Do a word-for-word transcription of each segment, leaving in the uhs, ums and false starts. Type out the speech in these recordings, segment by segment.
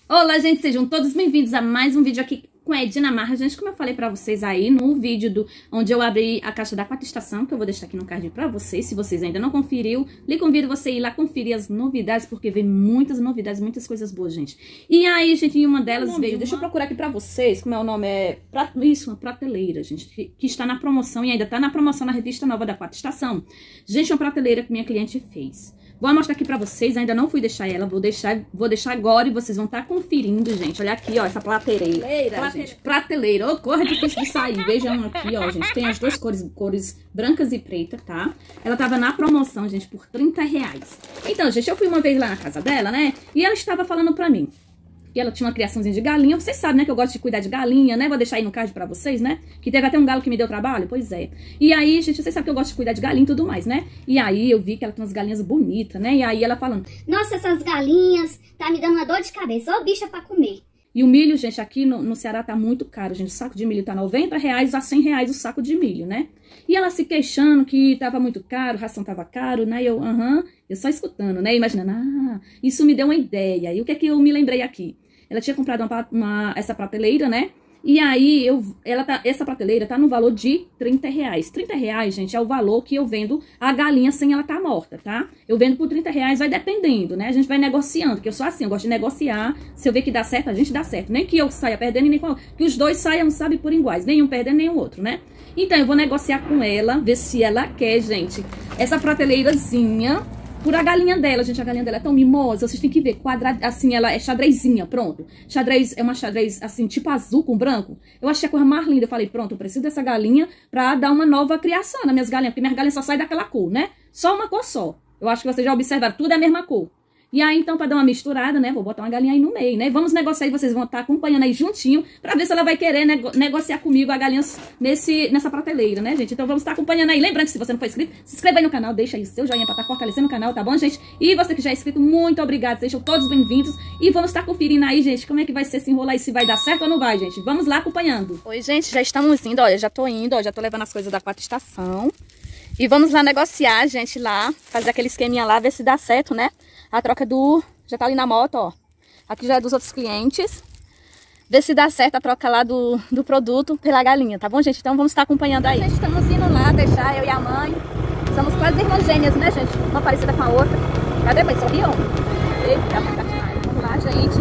Olá, gente, sejam todos bem-vindos a mais um vídeo aqui com a Edna Marra. Gente, como eu falei pra vocês aí no vídeo do, onde eu abri a caixa da quarta estação, que eu vou deixar aqui no card pra vocês, se vocês ainda não conferiu, lhe convido você a ir lá conferir as novidades, porque vem muitas novidades, muitas coisas boas, gente. E aí, gente, uma delas veio, uma... deixa eu procurar aqui pra vocês, como é o nome, é, pra, isso, uma prateleira, gente, que, que está na promoção e ainda tá na promoção na revista nova da quarta estação. Gente, uma prateleira que minha cliente fez. Vou mostrar aqui pra vocês, ainda não fui deixar ela, vou deixar, vou deixar agora e vocês vão estar conferindo, gente. Olha aqui, ó, essa prateleira. Prateleira, gente, prateleira. Ô, cor é difícil de sair. Vejam aqui, ó, gente. Tem as duas cores, cores brancas e preta, tá? Ela tava na promoção, gente, por trinta reais. Então, gente, eu fui uma vez lá na casa dela, né? E ela estava falando pra mim. E ela tinha uma criaçãozinha de galinha. Vocês sabem, né, que eu gosto de cuidar de galinha, né? Vou deixar aí no card pra vocês, né? Que teve até um galo que me deu trabalho. Pois é. E aí, gente, vocês sabem que eu gosto de cuidar de galinha e tudo mais, né? E aí, eu vi que ela tem umas galinhas bonitas, né? E aí, ela falando... Nossa, essas galinhas tá me dando uma dor de cabeça. Ô, bicha pra comer. E o milho, gente, aqui no, no Ceará tá muito caro, gente. O saco de milho tá noventa reais a cem reais o saco de milho, né? E ela se queixando que tava muito caro, ração tava caro, né? E eu, aham, eu só escutando, né? Imaginando, ah, isso me deu uma ideia. E o que é que eu me lembrei aqui? Ela tinha comprado uma, uma, essa prateleira, né? E aí, eu, ela tá, essa prateleira tá no valor de trinta reais. trinta reais, gente, é o valor que eu vendo a galinha sem ela tá morta, tá? Eu vendo por trinta reais, vai dependendo, né? A gente vai negociando, porque eu sou assim, eu gosto de negociar. Se eu ver que dá certo, a gente dá certo. Nem que eu saia perdendo e nem que os dois saiam, sabe, por iguais. Nenhum perdendo, nem o outro, né? Então, eu vou negociar com ela, ver se ela quer, gente, essa prateleirazinha... Por a galinha dela, gente, a galinha dela é tão mimosa, vocês têm que ver, quadrada, assim, ela é xadrezinha, pronto. Xadrez, é uma xadrez, assim, tipo azul com branco. Eu achei a coisa mais linda, eu falei, pronto, eu preciso dessa galinha pra dar uma nova criação nas minhas galinhas, porque minhas galinhas só saem daquela cor, né? Só uma cor só. Eu acho que vocês já observaram, tudo é a mesma cor. E aí, então, pra dar uma misturada, né, vou botar uma galinha aí no meio, né? Vamos negociar aí, vocês vão estar acompanhando aí juntinho, pra ver se ela vai querer nego negociar comigo a galinha nesse, nessa prateleira, né, gente? Então, vamos estar acompanhando aí. Lembrando que se você não for inscrito, se inscreva aí no canal, deixa aí o seu joinha pra estar fortalecendo o canal, tá bom, gente? E você que já é inscrito, muito obrigado, sejam todos bem-vindos. E vamos estar conferindo aí, gente, como é que vai ser esse enrolar aí, se vai dar certo ou não vai, gente. Vamos lá acompanhando. Oi, gente, já estamos indo, olha, já tô indo, ó, já tô levando as coisas da quarta estação. E vamos lá negociar, gente, lá, fazer aquele esqueminha lá, ver se dá certo, né? A troca do... Já tá ali na moto, ó. Aqui já é dos outros clientes. Ver se dá certo a troca lá do, do produto pela galinha, tá bom, gente? Então vamos estar acompanhando aí. Gente, estamos indo lá deixar eu e a mãe. Somos quase irmãs gêmeas, né, gente? Uma parecida com a outra. Cadê, mãe? Sorriam? Eita, vamos lá, gente.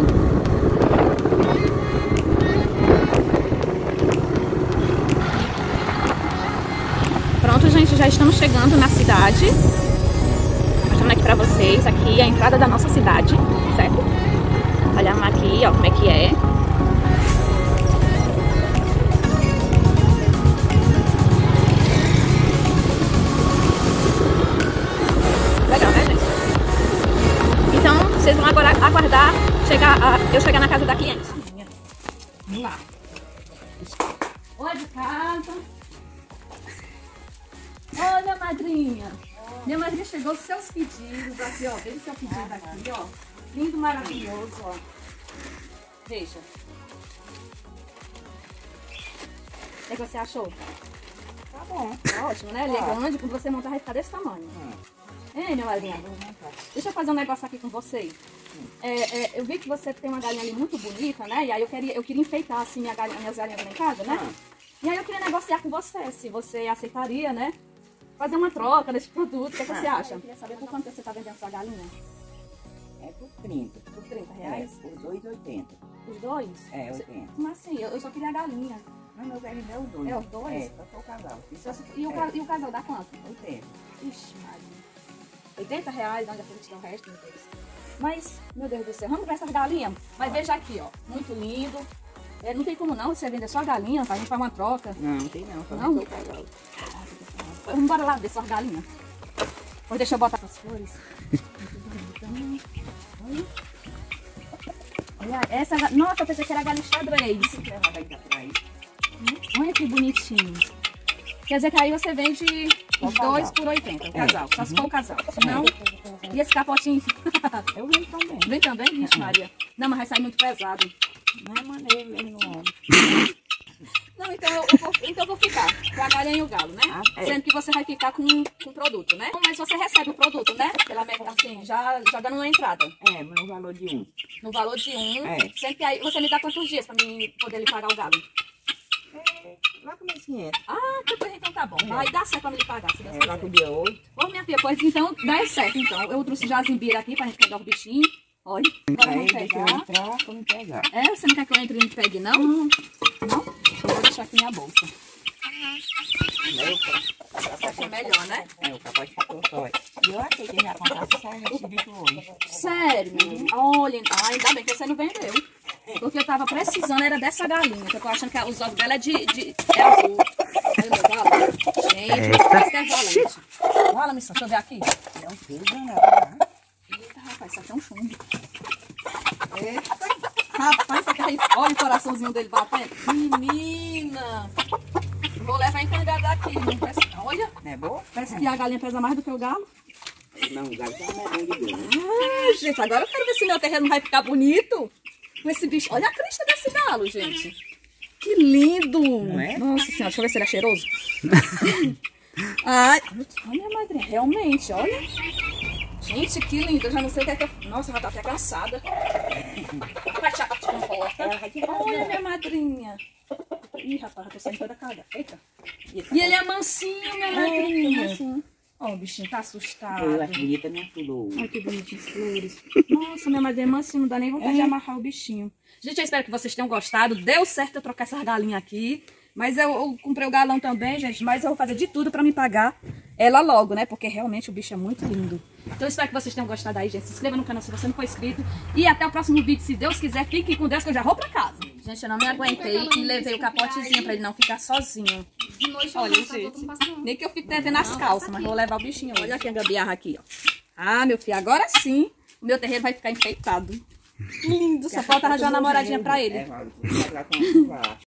Pronto, gente, já estamos chegando na cidade. Mostrando aqui pra vocês, aqui é a entrada da nossa cidade, certo? Olha aqui, ó, como é que é. Legal, né, gente? Então, vocês vão agora aguardar chegar a, eu chegar na casa da cliente. Vamos lá. Olha de casa. Olha, madrinha. Minha madrinha chegou os seus pedidos aqui, ó. Veja o seu pedido aqui, ó. Lindo, maravilhoso, ó. Veja. O que você achou? Tá bom. Tá ótimo, né? Ele é grande, quando você montar vai ficar desse tamanho. Hum. Hein, minha madrinha? Deixa eu fazer um negócio aqui com você. É, é, eu vi que você tem uma galinha ali muito bonita, né? E aí eu queria, eu queria enfeitar, assim, minha galinha, minhas galinhas lá em casa, né? Hum. E aí eu queria negociar com você, se você aceitaria, né? Fazer uma troca desse produto, o que, é que você acha? Eu queria saber por quanto você está vendendo sua galinha. É por trinta. Por trinta reais? É, por dois e oitenta. Os dois? É, oitenta. Como assim? Eu, eu só queria a galinha. Não, meu velho é os dois. É os dois? É, só for o casal. E o, é. e o casal dá quanto? oitenta. Ixi, Maria. oitenta reais, onde a gente dá o resto, meu Deus. Mas, meu Deus do céu, vamos ver essas galinhas? Mas veja aqui, ó, muito lindo. É, não tem como não você vender só a galinha, tá? A gente faz uma troca. Não, não tem não, só não? o casal. Vamos embora lá ver só as galinhas. Pois deixa eu botar as flores. Olha. Olha essa. Nossa, eu pensei que era galinha xadrez. Olha que bonitinho. Quer dizer que aí você vende os dois por oitenta, o casal. Só se for o casal. Senão. E esse capotinho? Eu vendo também. Vem também? Vixe, Maria. Não, mas vai sair muito pesado. Não é maneiro mesmo, não. Não, então eu, eu vou, então eu vou ficar com a galinha e o galo, né? Ah, é. Sendo que você vai ficar com o produto, né? Mas você recebe o produto, né? Pela metade, assim, já, já dando uma entrada. É, no valor de um. No valor de um. É. Sendo que aí você me dá quantos dias pra mim poder lhe pagar o galo? É, lá com mês quinhentos. Ah, depois então tá bom. Aí dá certo pra me lhe pagar, se Deus É, lá com quiser. dia oito. Ô, minha filha, pois então dá certo, então. Eu trouxe já as imbiras aqui pra gente pegar o bichinho. Olha, agora Aí vamos deixa eu pegar. entrar pra me pegar. É, você não quer que eu entre e me pegue, não? Não? Não? Eu vou deixar aqui minha bolsa. Acho que é melhor, né? É, o capaz ficou só. E eu achei que já comprasse esse bicho hoje. Sério? Olha, ah, ainda bem que você não vendeu. Porque eu tava precisando, era dessa galinha. Que eu tô achando que os ovos dela é de... de é azul. Olha o meu galo. Gente, parece que é valente. Olha, missão, deixa eu ver aqui. Não fiz nada. Eita, rapaz, isso aqui é um chumbo. Eita. Rapaz, isso aqui é... Olha o coraçãozinho dele batendo. Menina. Vou levar encangada daqui. Parece... Olha, Não é boa? parece que a galinha pesa mais do que o galo. Não, o galo já não é bom de Deus, né? Ah, gente, agora eu quero ver se meu terreno não vai ficar bonito com esse bicho. Olha a crista desse galo, gente. Que lindo. Não é? Nossa senhora, deixa eu ver se ele é cheiroso. Ai, olha, madrinha, realmente, olha. Gente, que lindo. Eu já não sei o que é que eu... Nossa, ela tá até cansada. Vai tirar a parte comporta. Ela vai tirar. Olha, minha madrinha. Ih, rapaz, já tô saindo toda cagada. Eita. E ele é mansinho, minha madrinha. Mansinho. Ó, o bichinho tá assustado. Eu acho bonita minha flor. Ai, que bonitinhas flores. Nossa, minha madrinha é mansinho, não dá nem vontade de amarrar o bichinho. Gente, eu espero que vocês tenham gostado. Deu certo eu trocar essas galinhas aqui. Mas eu, eu comprei o galão também, gente. Mas eu vou fazer de tudo pra me pagar ela logo, né? Porque realmente o bicho é muito lindo. Então eu espero que vocês tenham gostado aí, gente. Se inscreva no canal se você não for inscrito. E até o próximo vídeo, se Deus quiser. Fiquem com Deus que eu já vou pra casa. Gente, eu não me aguentei e levei o capotezinho pra ele não ficar sozinho. De noite Olha, gente. Nem que eu fique devendo as calças, mas vou levar o bichinho. Olha aqui a gambiarra aqui, ó. Ah, meu filho, agora sim o meu terreno vai ficar enfeitado. Lindo, só falta arranjar uma namoradinha pra ele. É, vai lá com